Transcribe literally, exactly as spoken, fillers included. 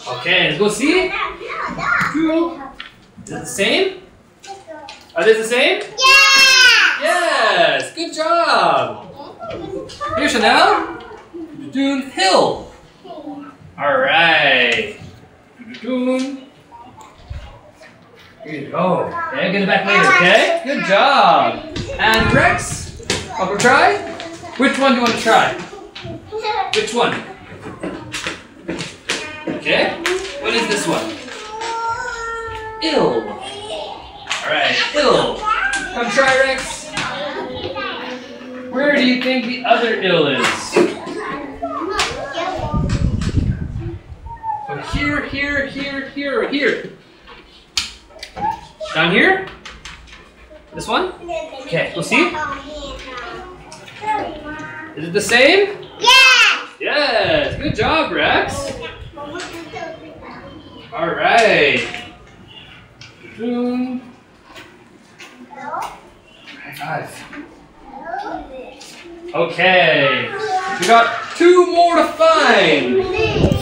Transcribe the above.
Okay, let's go see. Is it the same? Are they the same? Yeah! Yes! Good job! Here, Chanel. Doon hill. Alright. Doon. Here you go. Okay, get it back later, okay? Good job. And Rex, I'll try. Which one do you want to try? Which one? Okay. What is this one? Ill. Alright, ill. Come try, Rex. Where do you think the other ill is? So here, here, here, here, or here? Down here? This one? Okay, we'll see. Is it the same? Yeah! Yes! Good job, Rex. Alright. Boom. High five. Okay. We got two more to find.